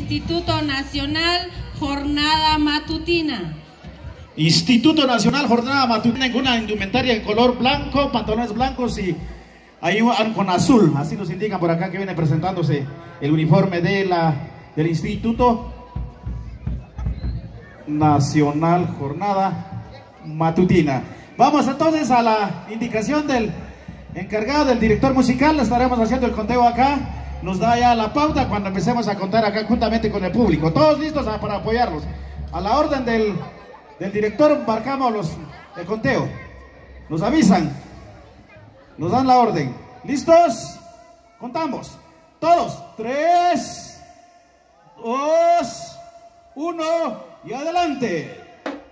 Instituto Nacional Jornada Matutina. Instituto Nacional Jornada Matutina, con una indumentaria en color blanco, pantalones blancos y hay con azul, así nos indican por acá que viene presentándose el uniforme del Instituto Nacional Jornada Matutina. Vamos entonces a la indicación del encargado, del director musical. Estaremos haciendo el conteo acá, nos da ya la pauta cuando empecemos a contar acá juntamente con el público. Todos listos para apoyarlos. A la orden del director marcamos el conteo, nos avisan, nos dan la orden. ¿Listos? Contamos. Todos. 3, 2, 1 y adelante.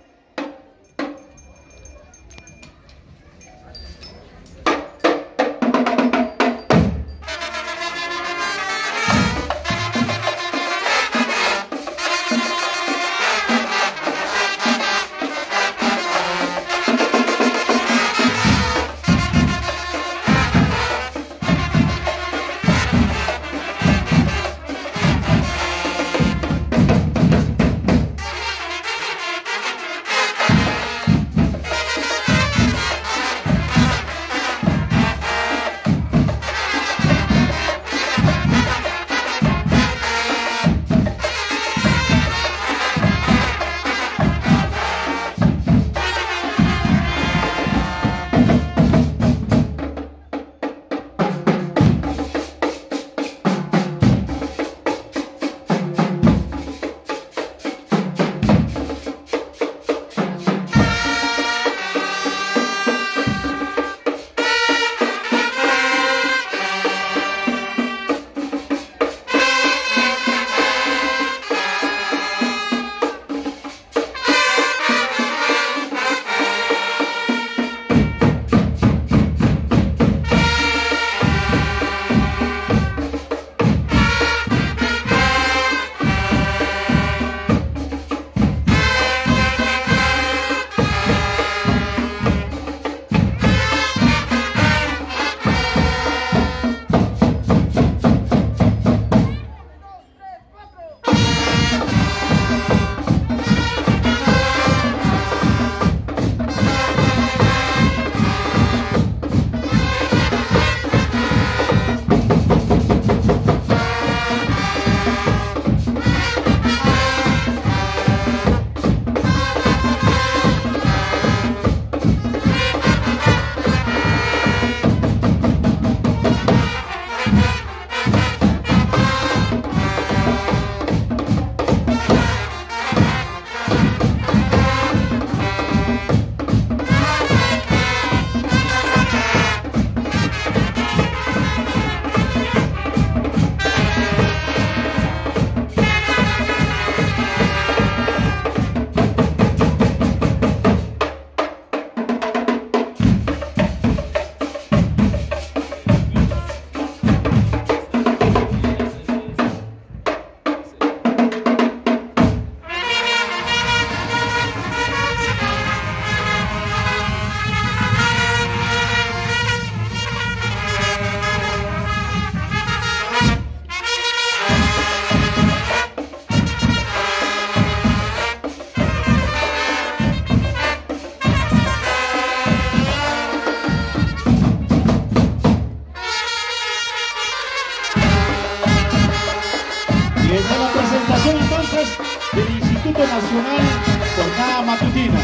Del Instituto Nacional Jornada Matutina.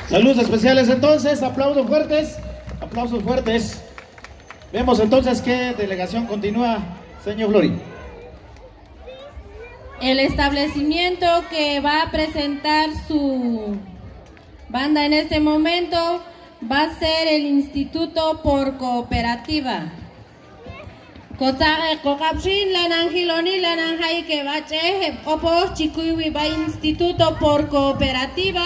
Saludos especiales entonces, aplausos fuertes, aplausos fuertes. Vemos entonces qué delegación continúa, señor Flori. El establecimiento que va a presentar su banda en este momento va a ser el Instituto por Cooperativa. Instituto por Cooperativa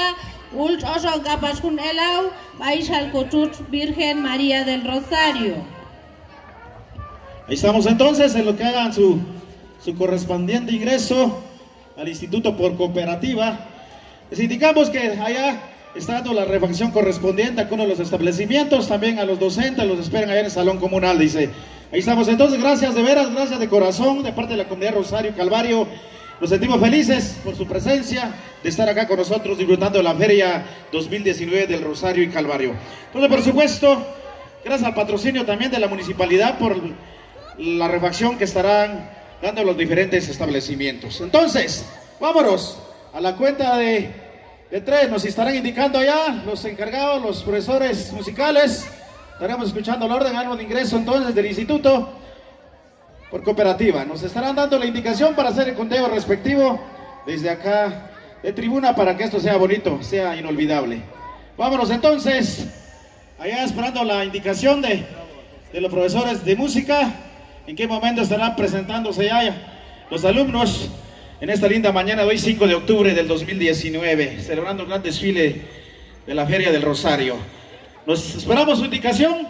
Virgen María del Rosario. Ahí estamos entonces en lo que hagan su correspondiente ingreso al Instituto por Cooperativa. Les indicamos que allá está dando la refacción correspondiente a uno de los establecimientos, también a los docentes, los esperan allá en el salón comunal, dice. Ahí estamos entonces, gracias de veras, gracias de corazón, de parte de la comunidad Rosario Calvario. Nos sentimos felices por su presencia, de estar acá con nosotros disfrutando de la Feria 2019 del Rosario y Calvario. Entonces, por supuesto, gracias al patrocinio también de la municipalidad por la refacción que estarán dando los diferentes establecimientos. Entonces, vámonos a la cuenta de 3, nos estarán indicando allá los encargados, los profesores musicales. Estaremos escuchando el orden de ingreso entonces del Instituto por Cooperativa. Nos estarán dando la indicación para hacer el conteo respectivo desde acá de tribuna para que esto sea bonito, sea inolvidable. Vámonos entonces, allá esperando la indicación de los profesores de música, en qué momento estarán presentándose ya los alumnos en esta linda mañana de hoy, 5 de octubre del 2019, celebrando un gran desfile de la Feria del Rosario. Nos esperamos su indicación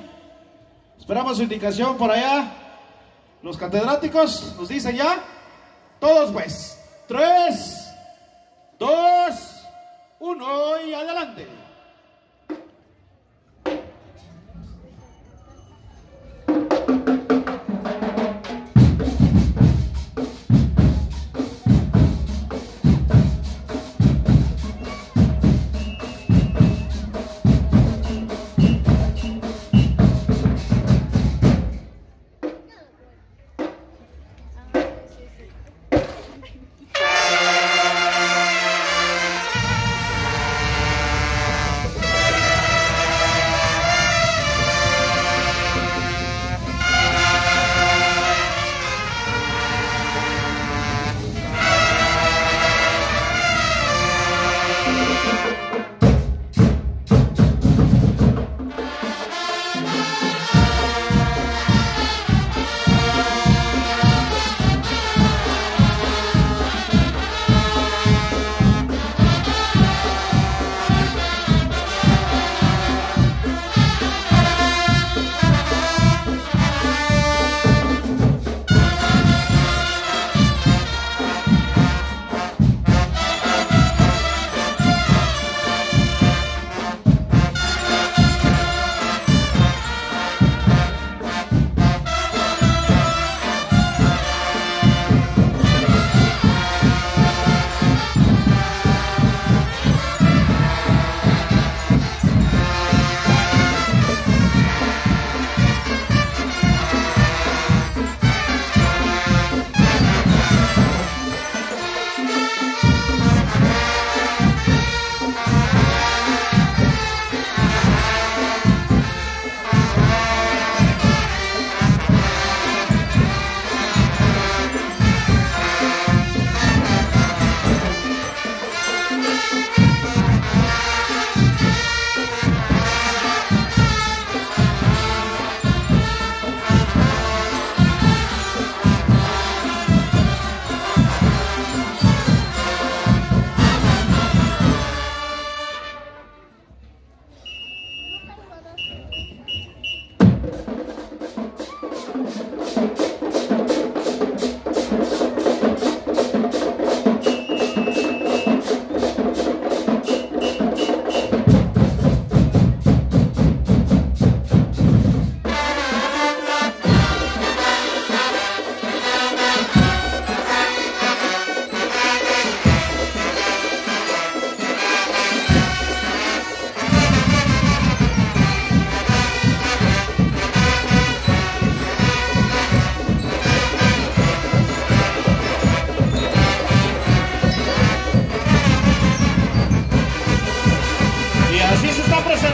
por allá. Los catedráticos nos dicen ya, todos pues, 3, 2, 1 y adelante.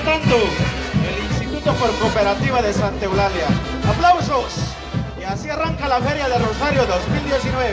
representando el Instituto por Cooperativa de Santa Eulalia. ¡Aplausos! Y así arranca la Feria de Rosario 2019.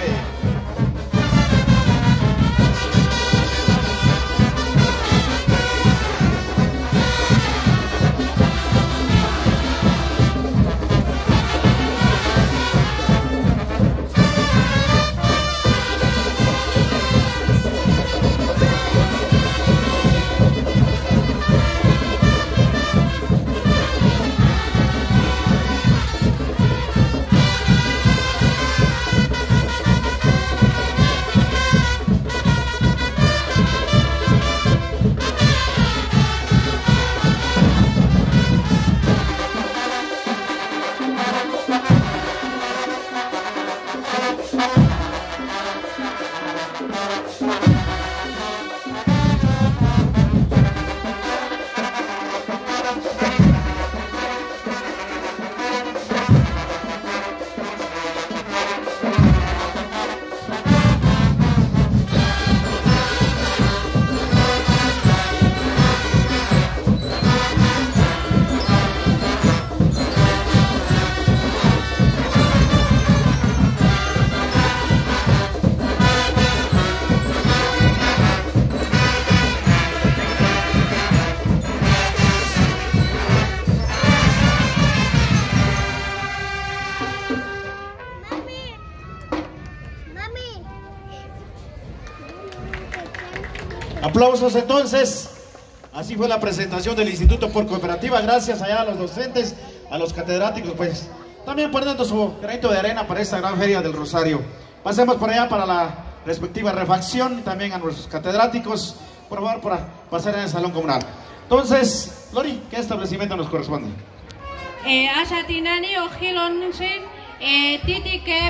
Aplausos entonces. Así fue la presentación del Instituto por Cooperativa. Gracias allá a los docentes, a los catedráticos, pues también poniendo su granito de arena para esta gran Feria del Rosario. Pasemos por allá para la respectiva refacción, también a nuestros catedráticos, por favor, para pasar en el salón comunal. Entonces, Lori, ¿qué establecimiento nos corresponde? Ashatinani Ojilonshin, Titique,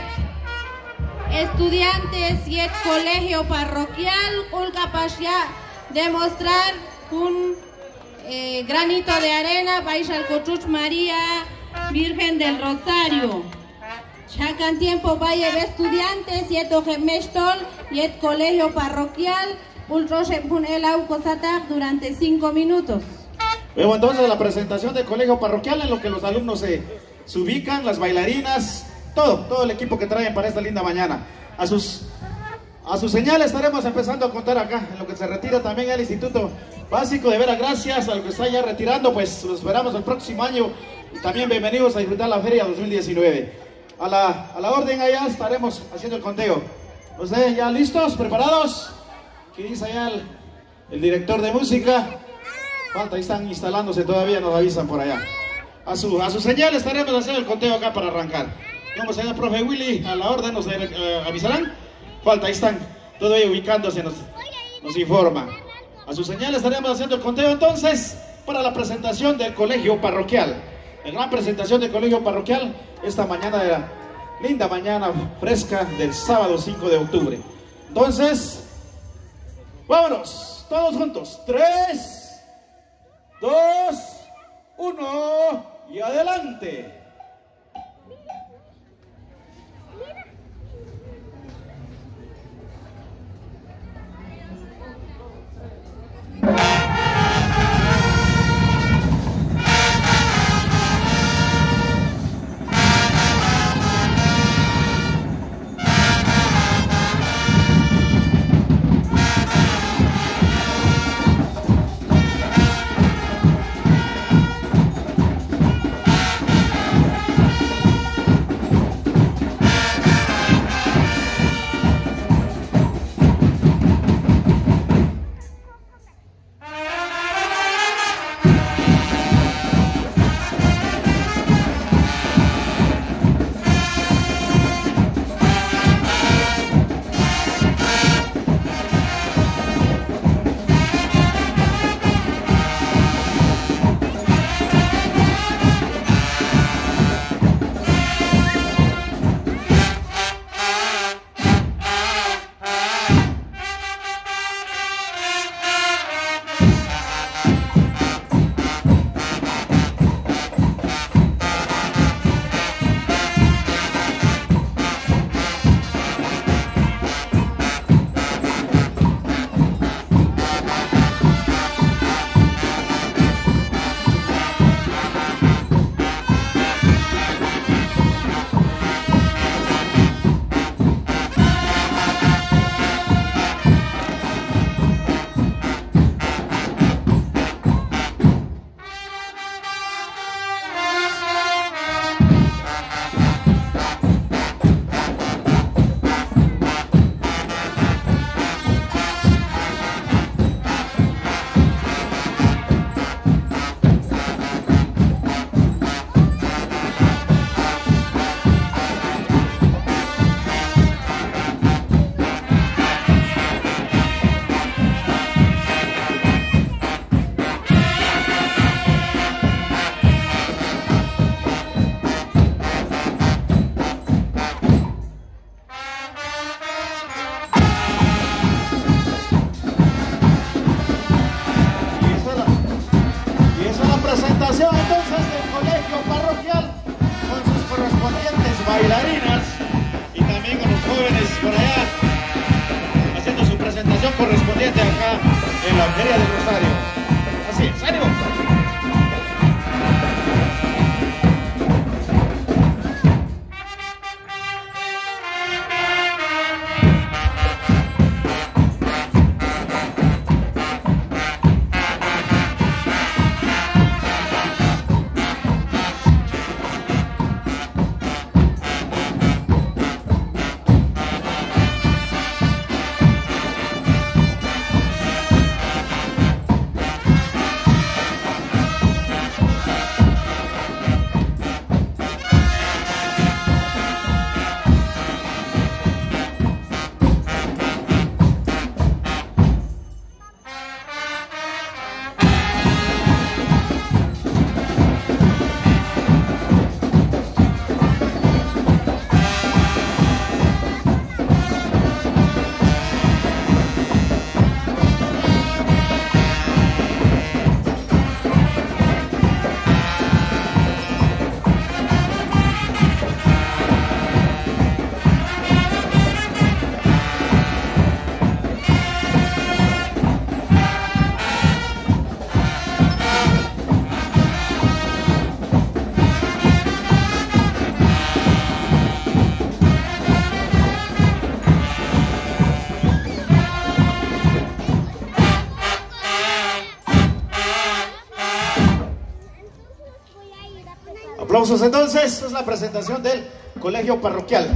estudiantes y el colegio parroquial, Ulcapashya, demostrar un granito de arena, Baishal Cochuch María, Virgen del Rosario. Chacan tiempo vaya de estudiantes, y Mestol, y el colegio parroquial, Ultroshepun el Aucosatak durante 5 minutos. Luego entonces la presentación del colegio parroquial en lo que los alumnos se ubican, las bailarinas, todo el equipo que traen para esta linda mañana. A sus señales estaremos empezando a contar acá, en lo que se retira también el Instituto Básico. De veras, gracias a lo que está ya retirando, pues los esperamos el próximo año. Y también bienvenidos a disfrutar la Feria 2019. A la orden allá estaremos haciendo el conteo. ¿Ustedes ya listos? ¿Preparados? ¿Qué dice allá el director de música? Falta, ahí están instalándose todavía, nos avisan por allá. A su señal estaremos haciendo el conteo acá para arrancar. Vamos allá, profe Willy, a la orden nos avisarán. Falta, ahí están todavía ubicándose, nos informa. A su señal estaremos haciendo el conteo entonces para la presentación del colegio parroquial. La gran presentación del colegio parroquial esta mañana de la linda mañana fresca del sábado 5 de octubre. Entonces, vámonos, todos juntos. 3, 2, 1 y adelante. presentación entonces del colegio parroquial con sus correspondientes bailarinas y también con los jóvenes por allá haciendo su presentación correspondiente acá en la Feria del Rosario. Así es, ánimo. Aplausos entonces, es la presentación del colegio parroquial.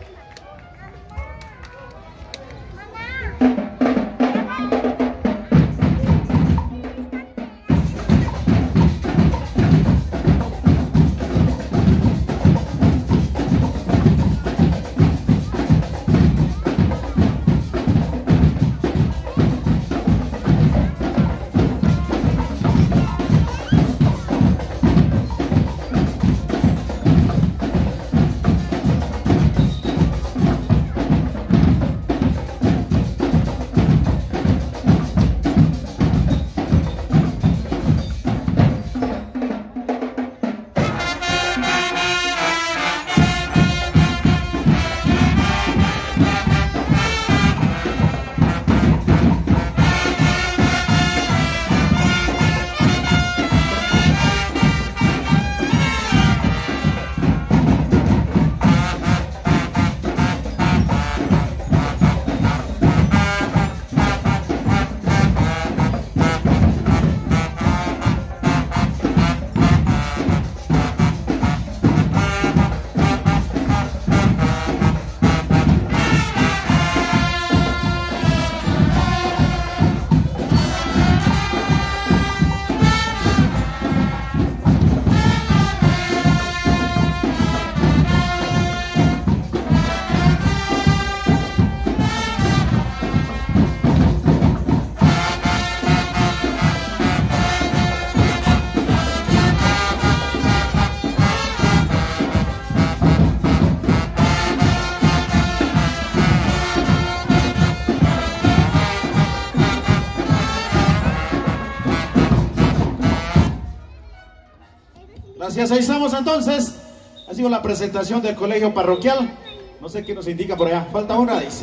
Gracias, ahí estamos entonces. Ha sido la presentación del colegio parroquial. No sé qué nos indica por allá. Falta una, dice.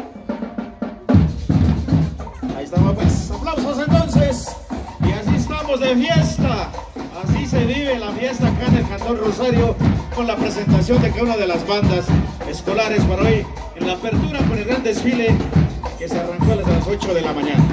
Ahí estamos pues. Aplausos entonces. Y así estamos de fiesta. Así se vive la fiesta acá en el Cantón Rosario con la presentación de cada una de las bandas escolares para hoy en la apertura con el gran desfile que se arrancó a las 8 de la mañana.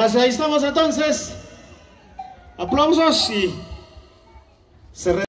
Gracias, ahí estamos entonces. Aplausos y se